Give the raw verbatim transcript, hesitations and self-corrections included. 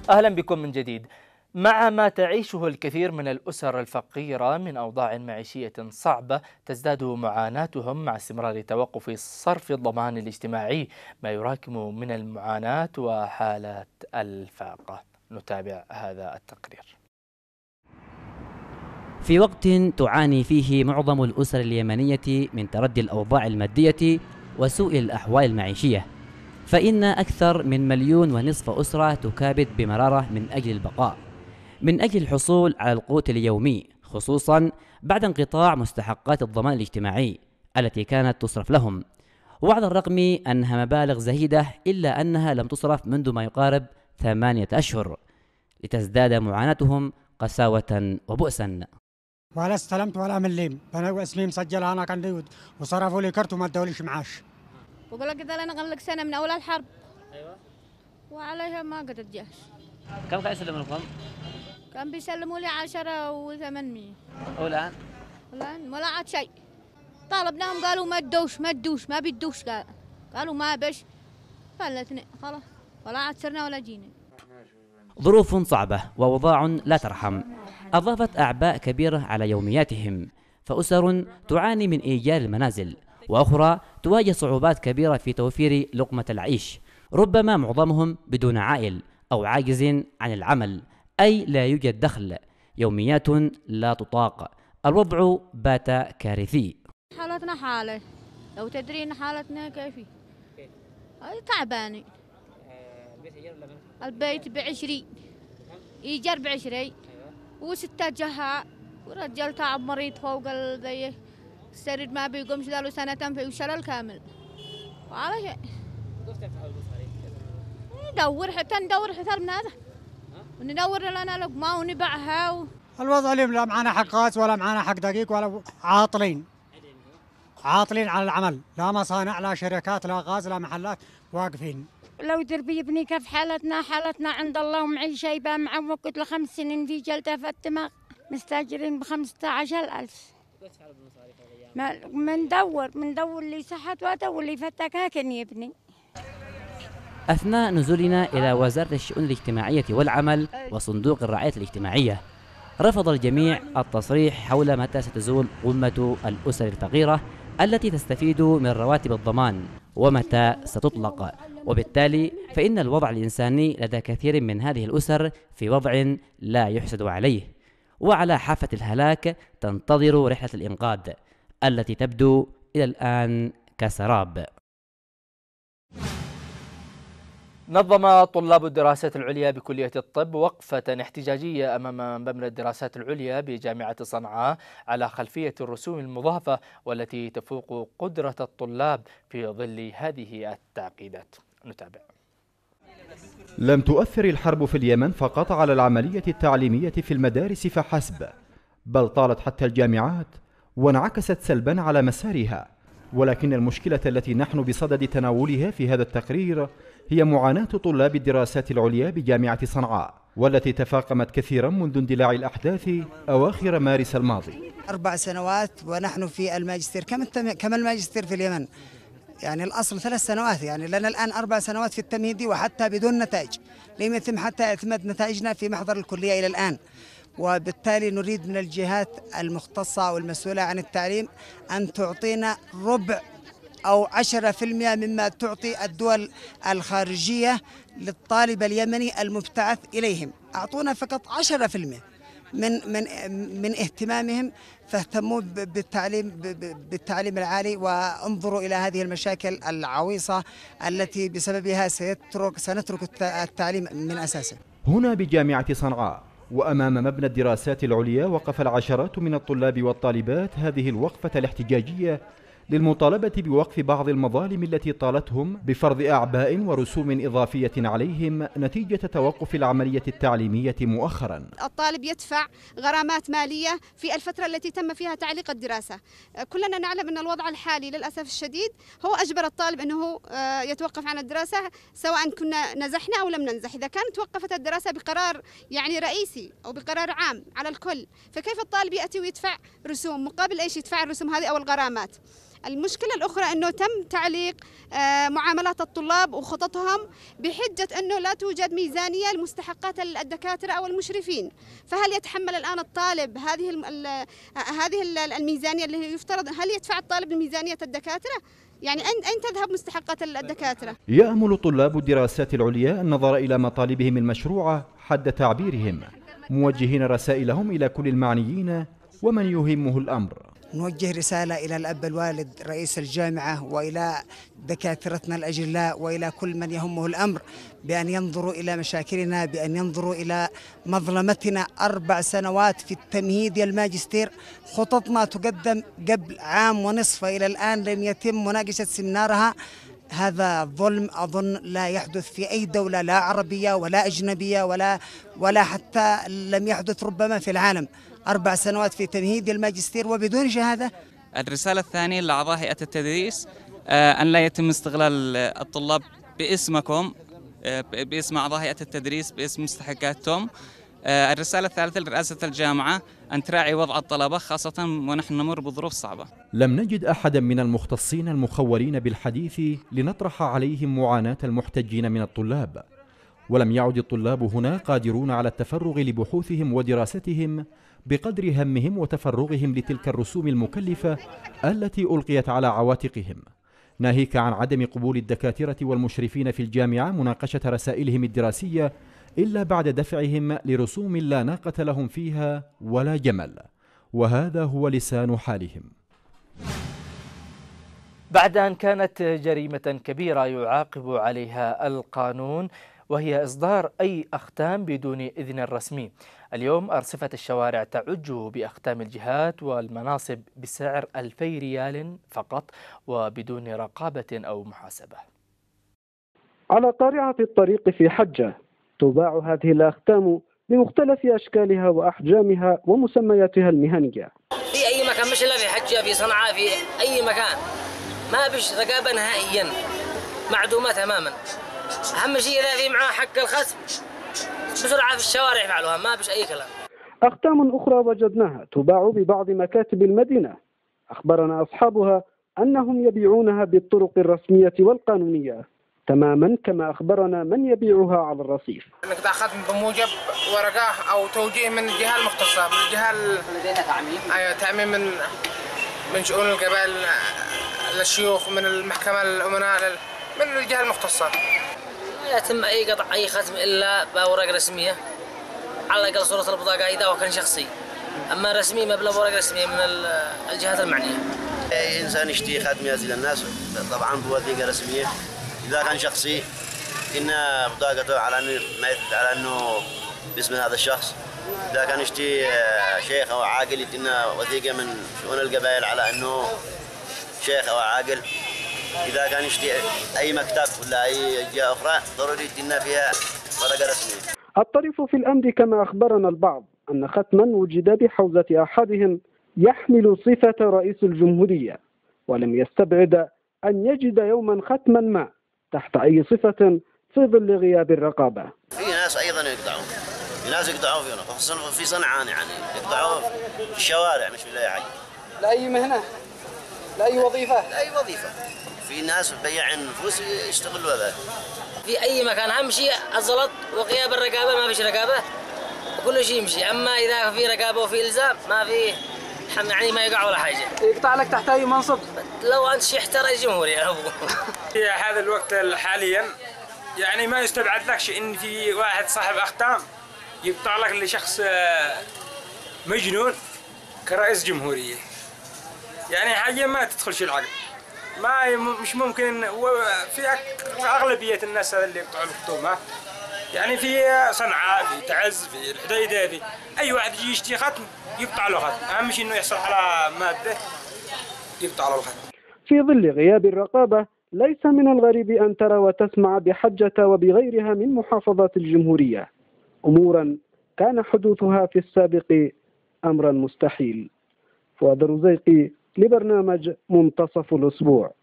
أهلا بكم من جديد. مع ما تعيشه الكثير من الأسر الفقيرة من أوضاع معيشية صعبة، تزداد معاناتهم مع استمرار توقف صرف الضمان الاجتماعي، ما يراكم من المعاناة وحالات الفاقة. نتابع هذا التقرير. في وقت تعاني فيه معظم الأسر اليمنية من تردي الأوضاع المادية وسوء الأحوال المعيشية، فإن أكثر من مليون ونصف أسرة تكابد بمرارة من أجل البقاء، من أجل الحصول على القوت اليومي، خصوصا بعد انقطاع مستحقات الضمان الاجتماعي التي كانت تصرف لهم. وعلى الرغم أنها مبالغ زهيدة إلا أنها لم تصرف منذ ما يقارب ثمانية أشهر، لتزداد معاناتهم قساوة وبؤسا. ولا استلمت ولا مليم، انا اسمي مسجل انا عندي وصرفوا لي كرت وما ادوليش معاش. بقول لك اذا انا قبل لك سنه من اول الحرب. ايوه. وعليها ما قد الجهش. كم كان يسلموا لكم؟ كان بيسلموا لي عشرة وثمانمية. والآن؟ الآن ولا عاد شيء. طالبناهم قالوا ما تدوش ما تدوش ما بيدوش، قال قالوا ما بش فلتني خلاص، ولا عاد سرنا ولا جينا. ظروف صعبة وأوضاع لا ترحم أضافت أعباء كبيرة على يومياتهم، فأسر تعاني من إيجار المنازل، وأخرى تواجه صعوبات كبيرة في توفير لقمة العيش، ربما معظمهم بدون عائل أو عاجز عن العمل، أي لا يوجد دخل، يوميات لا تطاق. الوضع بات كارثي. حالتنا حالة، لو تدرين حالتنا كيفي أي تعباني. البيت بعشرين، إيجار بعشرين، وستة جهاء، ورجال تعب مريض فوق ذي السرير ما بيقومش له سنتين في وشلل كامل. وعلى شيء ندور حتى ندور حتى من هذا وندور لنا لقمة ونبيعها و... الوضع اليوم لا معنا حق غاز ولا معنا حق دقيق ولا عاطلين عاطلين على العمل، لا مصانع لا شركات لا غاز لا محلات، واقفين. لو دربي ابني كيف حالتنا حالتنا عند الله ومعيشة يبقى معوقت لخمس سنين في جلدة في الدماغ، مستاجرين بخمسة عشر ألف. ما مندور مندور لي صحت وادور لي فتك هاكن يبني. أثناء نزولنا إلى وزارة الشؤون الاجتماعية والعمل وصندوق الرعاية الاجتماعية، رفض الجميع التصريح حول متى ستزول قمة الأسر الفقيرة التي تستفيد من رواتب الضمان ومتى ستطلق، وبالتالي فإن الوضع الإنساني لدى كثير من هذه الأسر في وضع لا يحسد عليه، وعلى حافة الهلاك تنتظر رحلة الإنقاذ التي تبدو إلى الآن كسراب. نظم طلاب الدراسات العليا بكلية الطب وقفة احتجاجية أمام مبنى الدراسات العليا بجامعة صنعاء على خلفية الرسوم المضافة والتي تفوق قدرة الطلاب في ظل هذه التعقيدات. نتابع. لم تؤثر الحرب في اليمن فقط على العملية التعليمية في المدارس فحسب، بل طالت حتى الجامعات وانعكست سلبا على مسارها، ولكن المشكلة التي نحن بصدد تناولها في هذا التقرير هي معاناة طلاب الدراسات العليا بجامعة صنعاء، والتي تفاقمت كثيرا منذ اندلاع الأحداث أواخر مارس الماضي. أربع سنوات ونحن في الماجستير، كم كم الماجستير في اليمن؟ يعني الأصل ثلاث سنوات، يعني لنا الآن أربع سنوات في التمهيدي وحتى بدون نتائج، لم يتم حتى اعتماد نتائجنا في محضر الكلية إلى الآن. وبالتالي نريد من الجهات المختصة والمسؤولة عن التعليم أن تعطينا ربع أو عشرة في المئة مما تعطي الدول الخارجية للطالب اليمني المبتعث إليهم. أعطونا فقط عشرة في المئة من من من اهتمامهم، فاهتموا بالتعليم بالتعليم العالي، وانظروا إلى هذه المشاكل العويصة التي بسببها سيترك سنترك التعليم من أساسه. هنا بجامعة صنعاء وأمام مبنى الدراسات العليا وقف العشرات من الطلاب والطالبات هذه الوقفة الاحتجاجية للمطالبة بوقف بعض المظالم التي طالتهم بفرض أعباء ورسوم إضافية عليهم نتيجة توقف العملية التعليمية مؤخرا. الطالب يدفع غرامات مالية في الفترة التي تم فيها تعليق الدراسة. كلنا نعلم أن الوضع الحالي للأسف الشديد هو أجبر الطالب أنه يتوقف عن الدراسة، سواء كنا نزحنا أو لم ننزح. إذا كانت توقفت الدراسة بقرار يعني رئيسي أو بقرار عام على الكل، فكيف الطالب يأتي ويدفع رسوم؟ مقابل إيش يدفع الرسوم هذه أو الغرامات؟ المشكلة الأخرى أنه تم تعليق معاملات الطلاب وخططهم بحجة أنه لا توجد ميزانية لمستحقات الدكاترة أو المشرفين. فهل يتحمل الآن الطالب هذه هذه الميزانية اللي يفترض، هل يدفع الطالب لميزانية الدكاترة؟ يعني أين تذهب مستحقات الدكاترة؟ يأمل طلاب الدراسات العليا النظر إلى مطالبهم المشروعة حد تعبيرهم، موجهين رسائلهم إلى كل المعنيين ومن يهمه الأمر. نوجه رسالة إلى الأب الوالد رئيس الجامعة وإلى دكاترتنا الأجلاء وإلى كل من يهمه الأمر بأن ينظروا إلى مشاكلنا، بأن ينظروا إلى مظلمتنا. أربع سنوات في التمهيد يا الماجستير، خططنا تقدم قبل عام ونصف إلى الآن لم يتم مناقشة سمنارها. هذا ظلم أظن لا يحدث في أي دولة، لا عربية ولا أجنبية ولا ولا حتى لم يحدث ربما في العالم. أربع سنوات في تمهيد الماجستير وبدون شهادة. الرسالة الثانية لأعضاء هيئة التدريس أن لا يتم استغلال الطلاب باسمكم، باسم أعضاء هيئة التدريس، باسم مستحقاتهم. الرسالة الثالثة لرئاسة الجامعة أن تراعي وضع الطلبة خاصة ونحن نمر بظروف صعبة. لم نجد أحدا من المختصين المخولين بالحديث لنطرح عليهم معاناة المحتجين من الطلاب، ولم يعد الطلاب هنا قادرون على التفرغ لبحوثهم ودراستهم بقدر همهم وتفرغهم لتلك الرسوم المكلفة التي ألقيت على عواتقهم، ناهيك عن عدم قبول الدكاترة والمشرفين في الجامعة مناقشة رسائلهم الدراسية إلا بعد دفعهم لرسوم لا ناقة لهم فيها ولا جمل، وهذا هو لسان حالهم. بعد أن كانت جريمة كبيرة يعاقب عليها القانون وهي إصدار أي أختام بدون إذن رسمي، اليوم أرصفة الشوارع تعج بأختام الجهات والمناصب بسعر ألفي ريال فقط وبدون رقابة أو محاسبة. على قارعة الطريق في حجة تباع هذه الأختام بمختلف أشكالها وأحجامها ومسمياتها المهنية. في أي مكان، مش إلا في حجة، في صنعاء، في أي مكان ما بش رقابة نهائيا، معدومة تماما. أهم شيء إذا في معاه حق الخصم بسرعة في الشوارع يفعلوها، ما بش أي كلام. أختام أخرى وجدناها تباع ببعض مكاتب المدينة، أخبرنا أصحابها أنهم يبيعونها بالطرق الرسمية والقانونية تماما كما أخبرنا من يبيعها على الرصيف. انك تاخذ بموجب ورقه او توجيه من الجهه المختصه، من الجهه لدينا تعميم ايوه تعميم من من شؤون القبائل للشيوخ، من المحكمه للامناء من الجهه المختصه. لا يتم اي قطع اي ختم الا باوراق رسميه، على الاقل صوره البطاقه اذا هو كان شخصي، اما رسمي ما بلا اوراق رسميه من الجهات المعنيه. اي انسان يشتري ختم يزيل الناس طبعا بوثيقه رسميه، إذا كان شخصي إن بطاقته على أنه ما يثبت على أنه باسم هذا الشخص. إذا كان يشتي شيخ أو عاقل يدينا وثيقة من شؤون القبائل على أنه شيخ أو عاقل. إذا كان يشتي أي مكتب ولا أي جهة أخرى ضروري يدينا فيها ورقة رسمية. الطريف في الأمر كما أخبرنا البعض أن ختما وجد بحوزة أحدهم يحمل صفة رئيس الجمهورية، ولم يستبعد أن يجد يوما ختما ما تحت أي صفة في ظل غياب الرقابة. في ناس أيضا يقطعون، في ناس يقطعون فينا خصوصا في صنعان، يعني يقطعون في الشوارع مش في أي حاجة. لأي مهنة، لأي وظيفة، لأي وظيفة. في ناس بياعين نفوس يشتغلوا هذا. في أي مكان أهم شيء الزلط وغياب الرقابة، ما فيش رقابة وكل شيء يمشي، أما إذا في رقابة وفي إلزام ما في يعني ما يقع ولا حاجة. يقطع لك تحت أي منصب؟ لو أنت شيخ رئيس جمهورية يا أبو. في هذا الوقت حاليا يعني ما يستبعد لكش إن في واحد صاحب أختام يقطع لك لشخص مجنون كرئيس جمهورية، يعني حاجة ما تدخلش العقل، ما مش ممكن. وفي أغلبية الناس اللي يقطعوا الختومات يعني في صنعاء، في تعز، في الحديدة، في أي واحد يجي يشتري ختم يقطع له ختم، أهم شيء إنه يحصل على مادة يقطع له الختم. في ظل غياب الرقابة ليس من الغريب أن ترى وتسمع بحجة وبغيرها من محافظات الجمهورية أمورا كان حدوثها في السابق أمرا مستحيل. فؤاد الرزيقي لبرنامج منتصف الأسبوع.